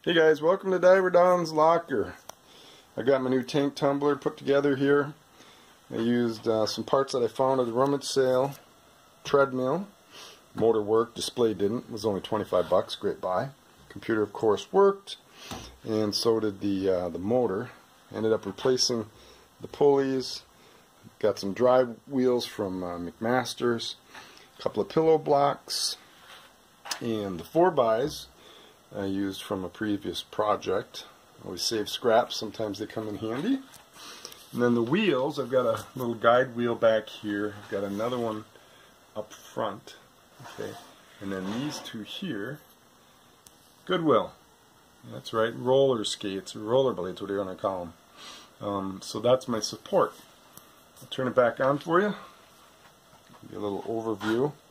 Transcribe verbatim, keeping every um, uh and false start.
Hey guys, welcome to Diver Don's Locker. I got my new tank tumbler put together here. I used uh, some parts that I found at the rummage sale. Treadmill, motor worked, display didn't. It was only twenty-five bucks, great buy. Computer of course worked, and so did the uh, the motor. Ended up replacing the pulleys. Got some drive wheels from uh, McMaster's, a couple of pillow blocks, and the four bys I used from a previous project. Always save scraps, sometimes they come in handy. And then the wheels, I've got a little guide wheel back here. I've got another one up front. Okay, and then these two here, Goodwill. That's right, roller skates, or rollerblades, whatever you want to call them. Um, so that's my support. I'll turn it back on for you. Give you a little overview.